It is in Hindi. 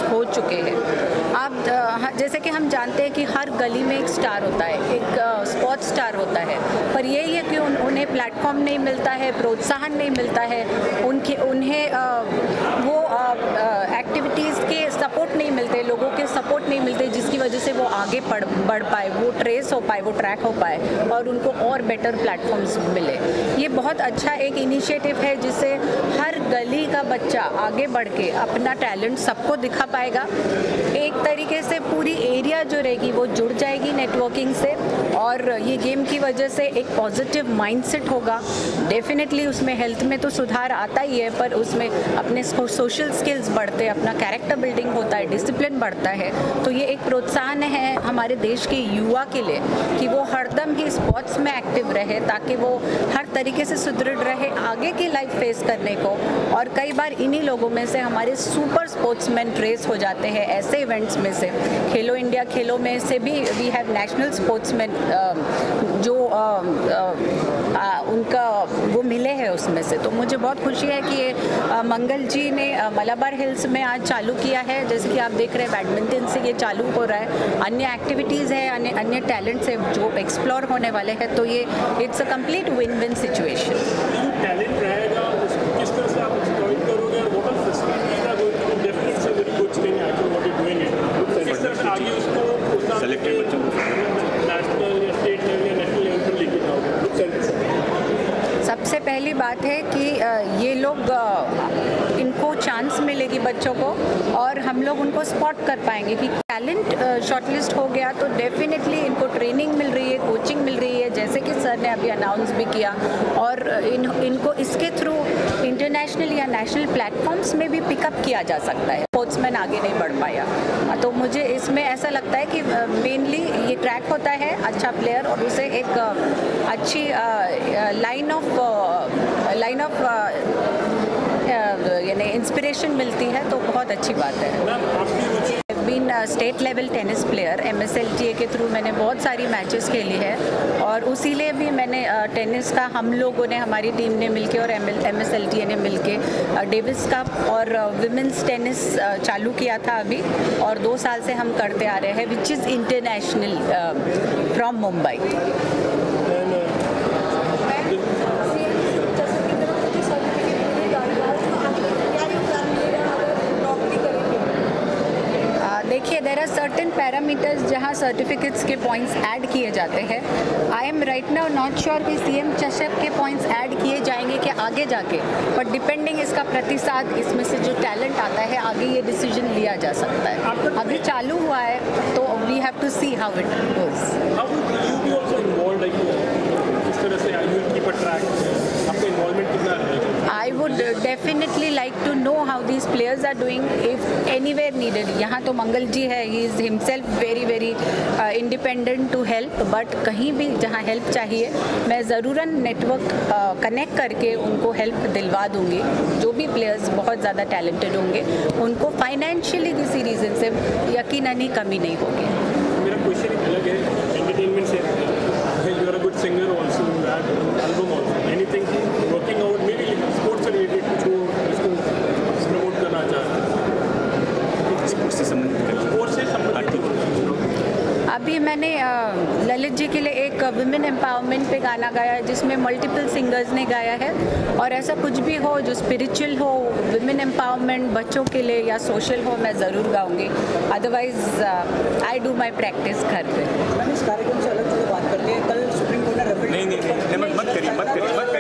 हो चुके हैं। आप जैसे कि हम जानते हैं कि हर गली में एक स्टार होता है, एक स्पोर्ट्स स्टार होता है, पर यही है कि उन्हें प्लेटफॉर्म नहीं मिलता है, प्रोत्साहन नहीं मिलता है, उन्हें वो एक्टिविटीज़ के सपोर्ट नहीं मिलते, लोगों के सपोर्ट नहीं मिलते, जिसकी वजह से वो आगे बढ़ पाए, वो ट्रेस हो पाए, वो ट्रैक हो पाए और उनको और बेटर प्लेटफॉर्म्स मिले। ये बहुत अच्छा एक इनिशिएटिव है जिससे हर गली का बच्चा आगे बढ़ के अपना टैलेंट सबको दिखा पाएगा। एक तरीके से पूरी एरिया जो रहेगी वो जुड़ जाएगी नेटवर्किंग से, और ये गेम की वजह से एक पॉजिटिव माइंडसेट होगा। डेफिनेटली उसमें हेल्थ में तो सुधार आता ही है, पर उसमें अपने सोशल स्किल्स बढ़ते हैं, अपना कैरेक्टर बिल्डिंग होता है, डिसिप्लिन बढ़ता है। तो ये एक प्रोत्साहन है हमारे देश के युवा के लिए कि वो हरदम ही स्पोर्ट्स में एक्टिव रहे, ताकि वो हर तरीके से सुदृढ़ रहे आगे की लाइफ फेस करने को। और कई बार इन्हीं लोगों में से हमारे सुपर स्पोर्ट्समैन ट्रेस हो जाते हैं ऐसे इवेंट्स में से। खेलो इंडिया खेलों में से भी वी हैव नेशनल स्पोर्ट्समैन जो उनका वो मिले हैं उसमें से। तो मुझे बहुत खुशी है कि ये मंगल जी ने मलाबार हिल्स में आज चालू किया है। जैसे कि आप देख रहे हैं बैडमिंटन से ये चालू हो रहा है, अन्य एक्टिविटीज़ है, अन्य टैलेंट्स है जो एक्सप्लोर होने वाले हैं। तो ये it's a complete win win situation. Talent रहेगा उसको किस तरह से आप एक्सप्लॉइट करोगे, और what are facilities are going to be definitely से very good thing actually what you doing it. किस तरह से आगे उसको सेलेक्टेड बच्चों को नेशनल या स्टेट लेवल या नेशनल लेवल पर लेके जाओगे? सबसे पहली बात है कि ये लोग इनको चांस मिलेगी बच्चों को, और हम लोग उनको स्पॉट कर पाएंगे कि टैलेंट शॉर्टलिस्ट हो गया तो डेफिनेटली इनको ट्रेनिंग मिल रही है, कोचिंग मिल रही है, जैसे कि सर ने अभी अनाउंस भी किया। और इनको इसके थ्रू इंटरनेशनल या नेशनल प्लेटफॉर्म्स में भी पिकअप किया जा सकता है। स्पोर्ट्समैन आगे नहीं बढ़ पाया, तो मुझे इसमें ऐसा लगता है कि मेनली ये ट्रैक होता है अच्छा प्लेयर और उसे एक अच्छी लाइन ऑफ यानी इंस्पिरेशन मिलती है, तो बहुत अच्छी बात है। Been state level tennis player, MSLTA के थ्रू मैंने बहुत सारी मैचेस खेली है, और उसीलिए भी मैंने टेनिस का हम लोगों ने, हमारी टीम ने मिलके और MSLTA ने मिलके डेविस कप और विमेंस टेनिस चालू किया था अभी, और 2 साल से हम करते आ रहे हैं, which is international from Mumbai. देखिए, देयर आर सर्टेन पैरामीटर्स जहां सर्टिफिकेट्स के पॉइंट्स ऐड किए जाते हैं। I am right now not sure कि CM चषक के पॉइंट्स ऐड किए जाएंगे कि आगे जाके, बट डिपेंडिंग इसका प्रतिशत, इसमें से जो टैलेंट आता है, आगे ये डिसीजन लिया जा सकता है। अभी चालू हुआ है तो we have to see how it goes. I would definitely like to know how these players are doing if anywhere needed. यहाँ तो मंगल जी है, he is himself very independent to help, but कहीं भी जहाँ help चाहिए मैं ज़रूरन नेटवर्क कनेक्ट करके उनको हेल्प दिलवा दूँगी। जो भी प्लेयर्स बहुत ज़्यादा टैलेंटेड होंगे उनको फाइनेंशियली किसी रीज़न से यकीनन ही कमी नहीं होगी। मेरा क्वेश्चन अलग है, एंटरटेनमेंट से, you are a good singer also, you have album also, anything working out, maybe sports से related कुछ हो, इसको प्रमोट करना चाहते? स्पोर्ट्स से संबंधित अभी मैंने ललित जी के लिए एक विमेन एम्पावरमेंट पे गाना गाया है, जिसमें मल्टीपल सिंगर्स ने गाया है, और ऐसा कुछ भी हो जो स्पिरिचुअल हो, विमेन एम्पावरमेंट, बच्चों के लिए या सोशल हो, मैं ज़रूर गाऊंगी। Otherwise I do my practice घर पे। इस कार्यक्रम से अलग बात करते हैं, कल सुप्रीम कोर्ट ने नहीं मत करिए